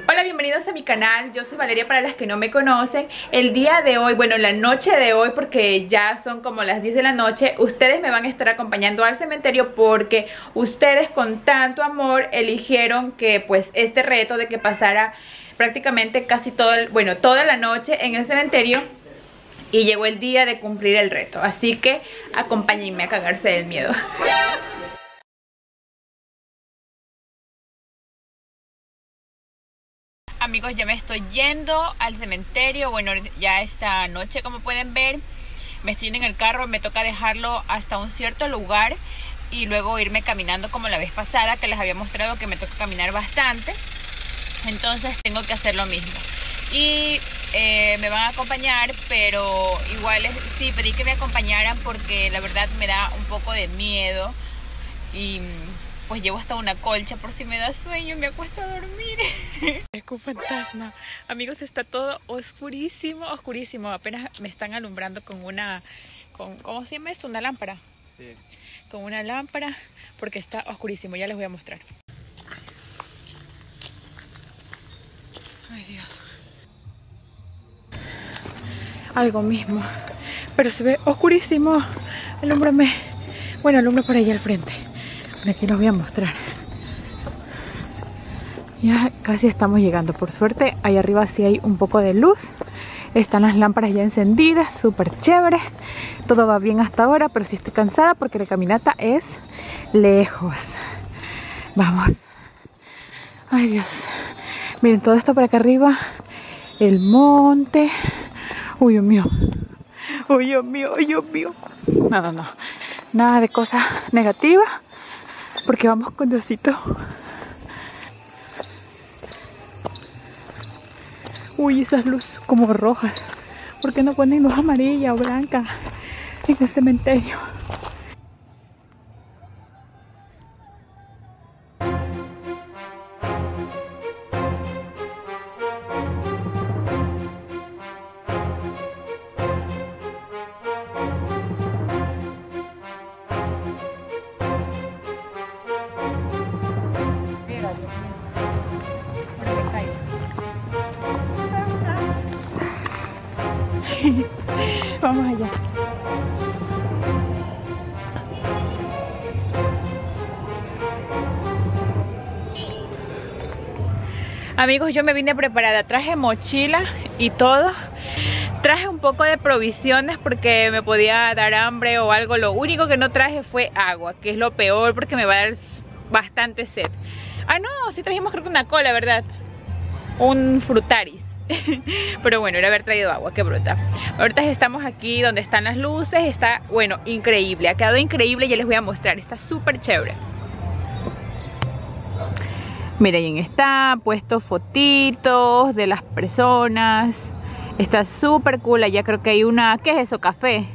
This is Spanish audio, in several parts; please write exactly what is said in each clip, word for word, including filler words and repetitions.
Hola, bienvenidos a mi canal, yo soy Valeria para las que no me conocen. El día de hoy, bueno, la noche de hoy, porque ya son como las diez de la noche, ustedes me van a estar acompañando al cementerio porque ustedes con tanto amor eligieron que pues este reto de que pasara prácticamente casi todo el, bueno, toda la noche en el cementerio, y llegó el día de cumplir el reto, así que acompáñenme a cagarse del miedo. Amigos, ya me estoy yendo al cementerio. Bueno, ya esta noche, como pueden ver, me estoy en el carro. Me toca dejarlo hasta un cierto lugar y luego irme caminando como la vez pasada, que les había mostrado que me toca caminar bastante. Entonces tengo que hacer lo mismo. Y eh, me van a acompañar, pero igual es, sí, pedí que me acompañaran porque la verdad me da un poco de miedo. Y pues llevo hasta una colcha por si me da sueño, me acuesto a dormir. Es un fantasma. Amigos, está todo oscurísimo, oscurísimo. Apenas me están alumbrando con una, con, ¿cómo se llama esto? Una lámpara. Sí. Con una lámpara, porque está oscurísimo. Ya les voy a mostrar. Ay, Dios. Algo mismo, pero se ve oscurísimo. Alúmbrame. Bueno, alumbra por allá al frente. Por aquí los voy a mostrar. Ya casi estamos llegando. Por suerte, ahí arriba sí hay un poco de luz. Están las lámparas ya encendidas, súper chévere. Todo va bien hasta ahora, pero sí estoy cansada porque la caminata es lejos. Vamos. Ay, Dios. Miren, todo esto por acá arriba. El monte. Uy, Dios mío. Uy, Dios mío, uy, Dios mío. No, no, no. Nada de cosas negativas, porque vamos con Diosito. Uy, esas luces como rojas. ¿Por qué no ponen luz amarilla o blanca en el cementerio? Vamos allá. Amigos, yo me vine preparada. Traje mochila y todo. Traje un poco de provisiones porque me podía dar hambre o algo. Lo único que no traje fue agua, que es lo peor porque me va a dar bastante sed. Ah, no, sí trajimos creo que una cola, ¿verdad? Un frutaris. Pero bueno, era haber traído agua, qué bruta. Ahorita estamos aquí donde están las luces. Está, bueno, increíble. Ha quedado increíble, ya les voy a mostrar. Está súper chévere. Miren, está puesto fotitos de las personas. Está súper cool. Allá creo que hay una, ¿qué es eso? Café.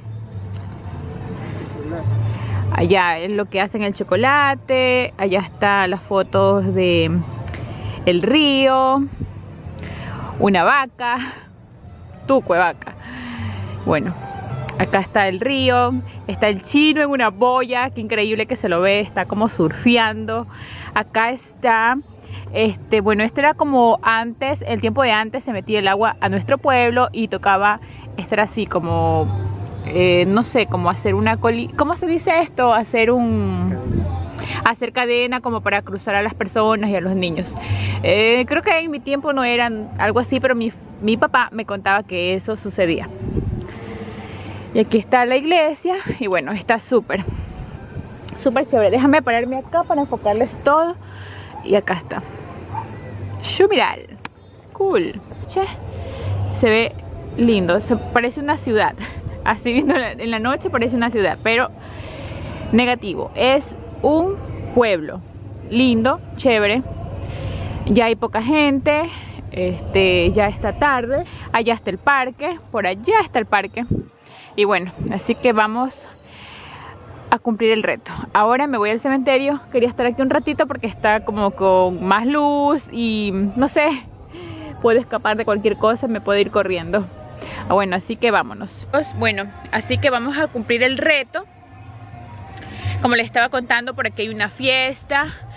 Allá es lo que hacen el chocolate. Allá están las fotos de el río. Una vaca, tuco de vaca. Bueno, acá está el río, está el chino en una boya, qué increíble que se lo ve, está como surfeando. Acá está, este, bueno, este era como antes, el tiempo de antes se metía el agua a nuestro pueblo y tocaba estar así como, eh, no sé, como hacer una coli, ¿cómo se dice esto? Hacer un... hacer cadena como para cruzar a las personas y a los niños. Eh, creo que en mi tiempo no eran algo así, pero mi, mi papá me contaba que eso sucedía. Y aquí está la iglesia y bueno, está súper, súper chévere. Déjame pararme acá para enfocarles todo. Y acá está. Shumiral. Cool. Che. Se ve lindo, se parece una ciudad. Así viendo en la noche parece una ciudad, pero negativo. Es un pueblo lindo, chévere. Ya hay poca gente, este, ya está tarde. Allá está el parque, por allá está el parque. Y bueno, así que vamos a cumplir el reto. Ahora me voy al cementerio. Quería estar aquí un ratito porque está como con más luz y no sé, puedo escapar de cualquier cosa, me puedo ir corriendo. Ah, bueno, así que vámonos. Bueno, así que vamos a cumplir el reto. Como les estaba contando, por aquí hay una fiesta.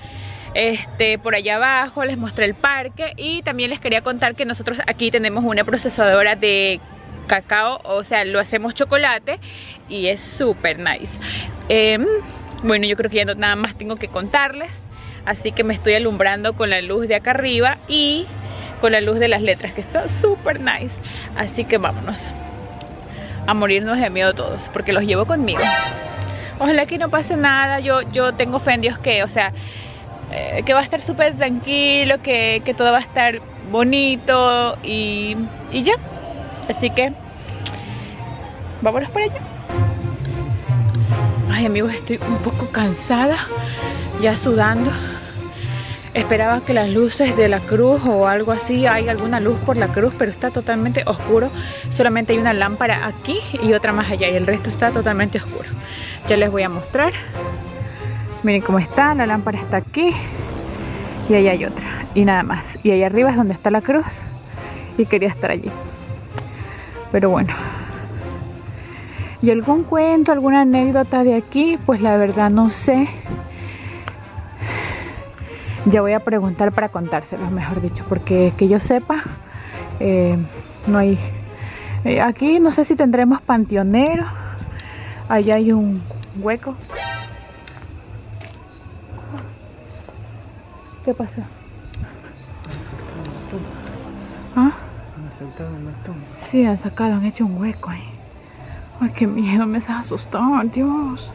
Este, por allá abajo les mostré el parque y también les quería contar que nosotros aquí tenemos una procesadora de cacao, o sea, lo hacemos chocolate y es súper nice. Eh, bueno, yo creo que ya no, nada más tengo que contarles, así que me estoy alumbrando con la luz de acá arriba y con la luz de las letras, que está súper nice. Así que vámonos a morirnos de miedo todos, porque los llevo conmigo. Ojalá que no pase nada, yo, yo tengo fe en Dios que, o sea, eh, que va a estar súper tranquilo, que, que todo va a estar bonito y, y ya. Así que vámonos para allá. Ay, amigos, estoy un poco cansada, ya sudando. Esperaba que las luces de la cruz o algo así, hay alguna luz por la cruz, pero está totalmente oscuro. Solamente hay una lámpara aquí y otra más allá, y el resto está totalmente oscuro. Ya les voy a mostrar. Miren cómo está, la lámpara está aquí y allá hay otra, y nada más. Y ahí arriba es donde está la cruz y quería estar allí, pero bueno. ¿Y algún cuento, alguna anécdota de aquí? Pues la verdad no sé. Ya voy a preguntar para contárselos, mejor dicho, porque que yo sepa, eh, no hay... Eh, aquí no sé si tendremos panteonero. Allá hay un hueco. ¿Qué pasó? ¿Ah? Han saltado una tumba. Sí, han sacado, han hecho un hueco ahí. Ay, qué miedo, me estás asustando, Dios.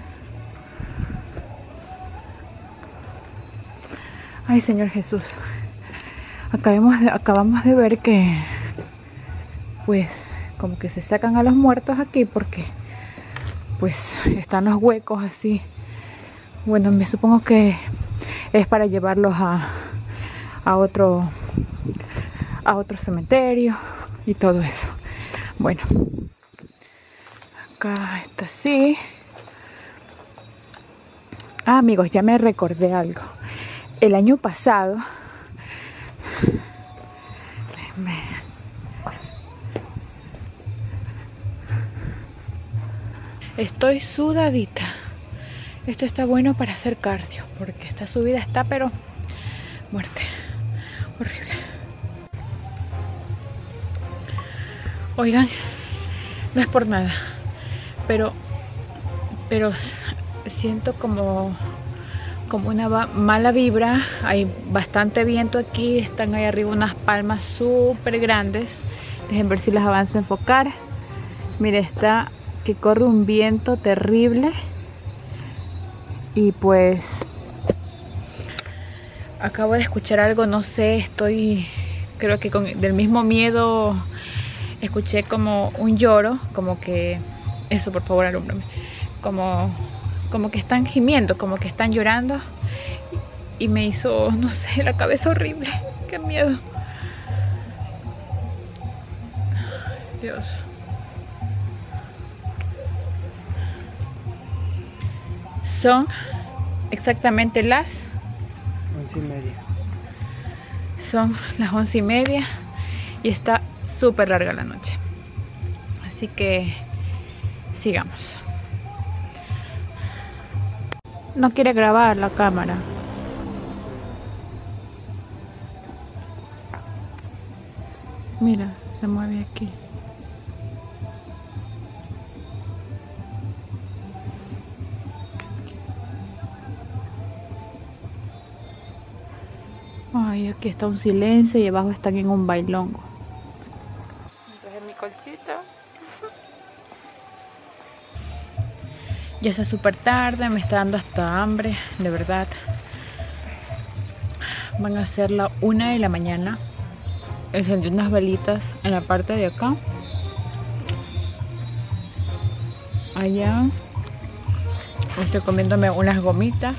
Ay, Señor Jesús. Acabamos de, acabamos de ver que, pues, como que se sacan a los muertos aquí porque, pues, están los huecos así. Bueno, me supongo que es para llevarlos a, a otro, a otro cementerio y todo eso. Bueno, acá está así. Ah, amigos, ya me recordé algo. El año pasado, me, estoy sudadita. Esto está bueno para hacer cardio, porque esta subida está pero muerte, horrible. Oigan, no es por nada, pero pero siento como como una mala vibra. Hay bastante viento aquí, están ahí arriba unas palmas súper grandes. Dejen ver si las avanzo a enfocar. Mire, está que corre un viento terrible. Y pues acabo de escuchar algo, no sé, estoy, creo que con, del mismo miedo escuché como un lloro, como que, eso por favor alúmbrame, como, como que están gimiendo, como que están llorando, y, y me hizo, no sé, la cabeza horrible, qué miedo. Dios. Son exactamente las once y media. Son las once y media y está súper larga la noche. Así que sigamos. No quiere grabar la cámara. Mira, se mueve aquí. Ay, aquí está un silencio y abajo están en un bailongo. Entonces mi colchita. Ya está súper tarde, me está dando hasta hambre, de verdad. Van a ser la una de la mañana. Encendí unas velitas en la parte de acá. Allá estoy comiéndome unas gomitas.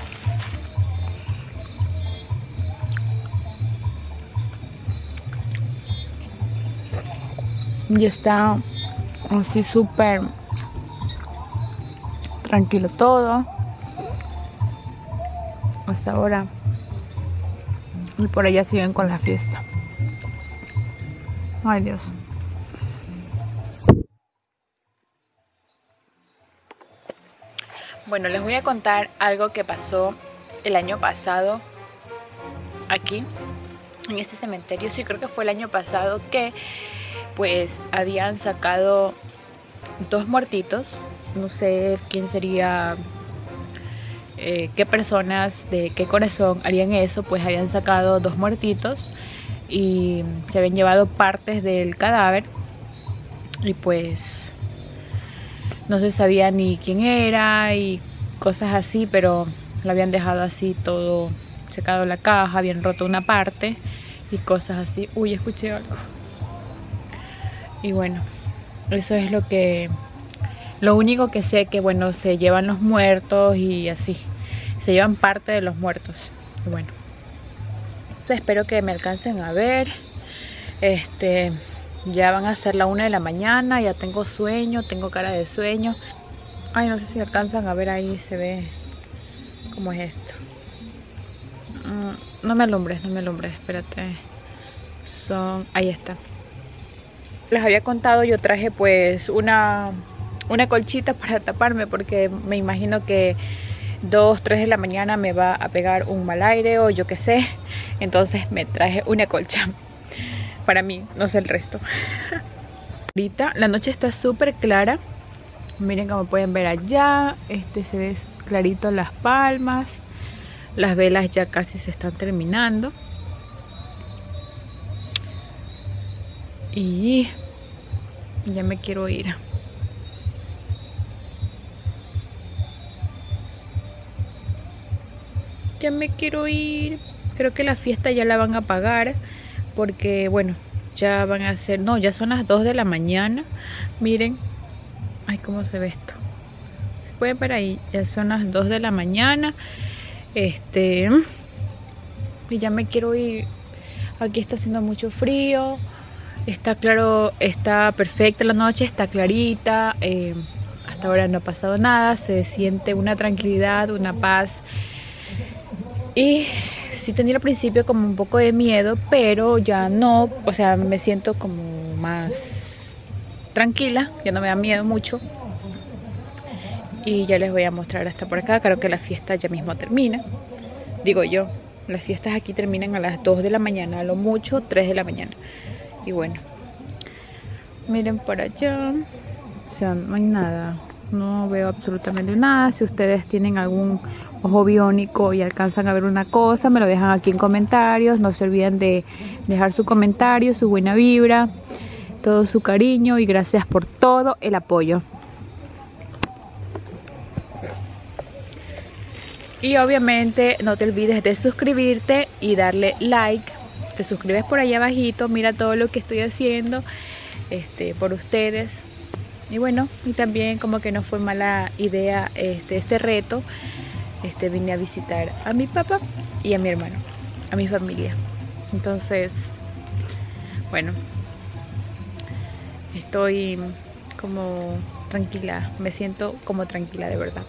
Y está así súper tranquilo todo hasta ahora. Y por allá siguen con la fiesta. Ay, Dios. Bueno, les voy a contar algo que pasó el año pasado aquí en este cementerio, sí creo que fue el año pasado, que pues habían sacado dos muertitos. No sé quién sería, eh, qué personas de qué corazón harían eso. Pues habían sacado dos muertitos y se habían llevado partes del cadáver y pues no se sabía ni quién era y cosas así, pero lo habían dejado así todo secado la caja, habían roto una parte y cosas así. Uy, escuché algo. Y bueno, eso es lo que lo único que sé, que bueno, se llevan los muertos y así, se llevan parte de los muertos. Y bueno, entonces espero que me alcancen a ver. Este, ya van a ser la una de la mañana, ya tengo sueño, tengo cara de sueño. Ay, no sé si alcanzan a ver ahí, se ve cómo es esto. No me alumbres, no me alumbres, espérate. Son, ahí está. Les había contado, yo traje pues una, una colchita para taparme, porque me imagino que dos, tres de la mañana me va a pegar un mal aire o yo qué sé. Entonces me traje una colcha para mí, no sé el resto. Ahorita la noche está súper clara. Miren como pueden ver allá, este se ve clarito las palmas. Las velas ya casi se están terminando. Y ya me quiero ir. Ya me quiero ir. Creo que la fiesta ya la van a apagar, porque bueno, ya van a ser, no, ya son las dos de la mañana. Miren, ay, cómo se ve esto. Se pueden ver ahí, ya son las dos de la mañana. Este, y ya me quiero ir. Aquí está haciendo mucho frío. Está claro, está perfecta la noche, está clarita. Eh, hasta ahora no ha pasado nada. Se siente una tranquilidad, una paz. Y sí tenía al principio como un poco de miedo, pero ya no. O sea, me siento como más tranquila. Ya no me da miedo mucho. Y ya les voy a mostrar hasta por acá. Creo que la fiesta ya mismo termina. Digo yo, las fiestas aquí terminan a las dos de la mañana, a lo mucho tres de la mañana. Y bueno, miren por allá. O sea, no hay nada. No veo absolutamente nada. Si ustedes tienen algún ojo biónico y alcanzan a ver una cosa, me lo dejan aquí en comentarios. No se olviden de dejar su comentario, su buena vibra, todo su cariño, y gracias por todo el apoyo. Y obviamente no te olvides de suscribirte y darle like. Te suscribes por ahí abajito, mira todo lo que estoy haciendo este, por ustedes. Y bueno, y también como que no fue mala idea este, este reto. Este, vine a visitar a mi papá y a mi hermano, a mi familia. Entonces, bueno, estoy como tranquila, me siento como tranquila de verdad.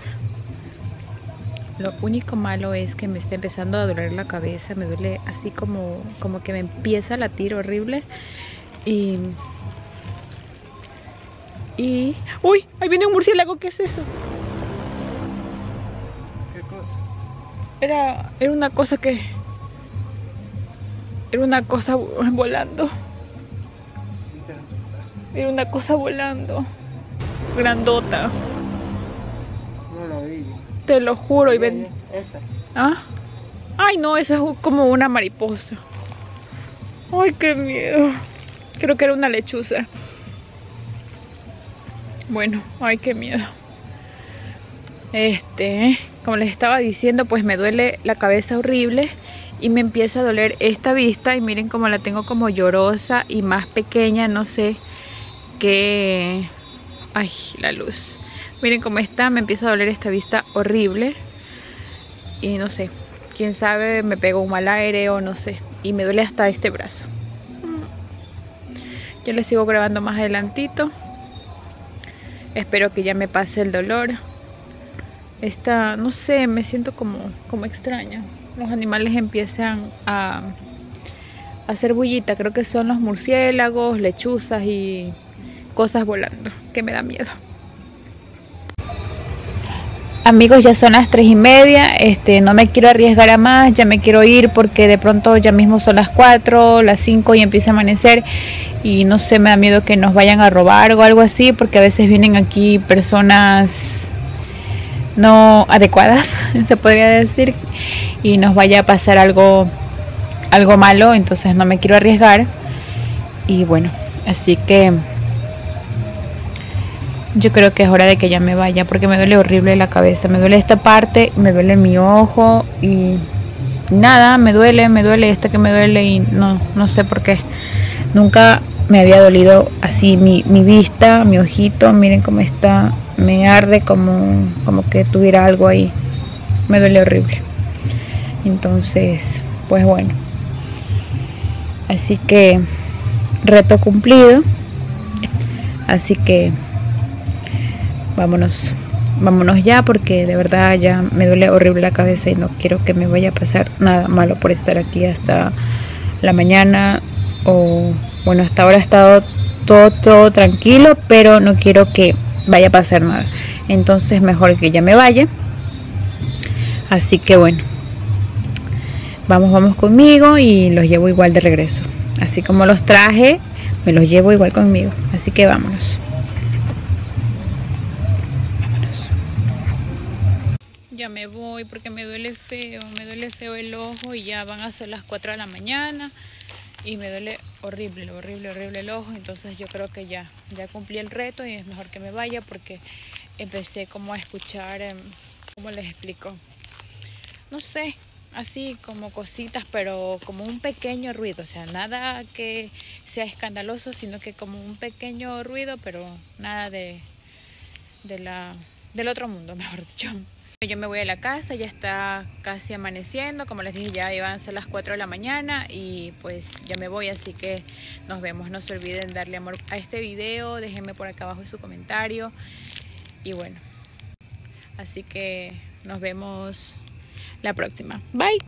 Lo único malo es que me está empezando a doler la cabeza, me duele así como, como que me empieza a latir horrible. Y... Y... ¡Uy! Ahí viene un murciélago, ¿qué es eso? ¿Qué cosa? Era, era una cosa que... Era una cosa volando. Era una cosa volando. Grandota. No la vi. Te lo juro. Y ven... Esta. ¿Ah? Ay, no, eso es como una mariposa. Ay, qué miedo. Creo que era una lechuza. Bueno, ay, qué miedo. Este, como les estaba diciendo, pues me duele la cabeza horrible y me empieza a doler esta vista. Y miren cómo la tengo como llorosa y más pequeña, no sé qué. Ay, la luz. Miren cómo está, me empieza a doler esta vista horrible. Y no sé, quién sabe, me pegó un mal aire o no sé. Y me duele hasta este brazo. Yo les sigo grabando más adelantito. Espero que ya me pase el dolor. Esta, no sé, me siento como, como extraña. Los animales empiezan a, a hacer bullita. Creo que son los murciélagos, lechuzas y cosas volando, que me da miedo. amigos, ya son las tres y media. Este, no me quiero arriesgar a más, ya me quiero ir porque de pronto ya mismo son las cuatro, las cinco y empieza a amanecer. Y no sé, me da miedo que nos vayan a robar o algo así, porque a veces vienen aquí personas no adecuadas, se podría decir, y nos vaya a pasar algo, algo malo. Entonces no me quiero arriesgar. Y bueno, así que yo creo que es hora de que ya me vaya, porque me duele horrible la cabeza, me duele esta parte, me duele mi ojo y nada, me duele, me duele esta que me duele y no, no sé por qué. Nunca me había dolido así mi, mi vista, mi ojito, miren cómo está, me arde como, como que tuviera algo ahí, me duele horrible. Entonces, pues bueno, así que reto cumplido, así que vámonos, vámonos ya, porque de verdad ya me duele horrible la cabeza y no quiero que me vaya a pasar nada malo por estar aquí hasta la mañana. O bueno, hasta ahora ha estado todo, todo tranquilo, pero no quiero que vaya a pasar nada. Entonces mejor que ya me vaya. Así que bueno, vamos, vamos conmigo y los llevo igual de regreso. Así como los traje, me los llevo igual conmigo. Así que vámonos. Ya me voy porque me duele feo, me duele feo el ojo y ya van a ser las cuatro de la mañana y me duele horrible, horrible, horrible el ojo. Entonces yo creo que ya, ya cumplí el reto y es mejor que me vaya, porque empecé como a escuchar, eh, ¿cómo les explico? No sé, así como cositas, pero como un pequeño ruido, o sea, nada que sea escandaloso, sino que como un pequeño ruido, pero nada de, de la, del otro mundo, mejor dicho. Yo me voy a la casa, ya está casi amaneciendo, como les dije, ya iban a ser las cuatro de la mañana y pues ya me voy, así que nos vemos. No se olviden darle amor a este video, déjenme por acá abajo su comentario y bueno, así que nos vemos la próxima. Bye.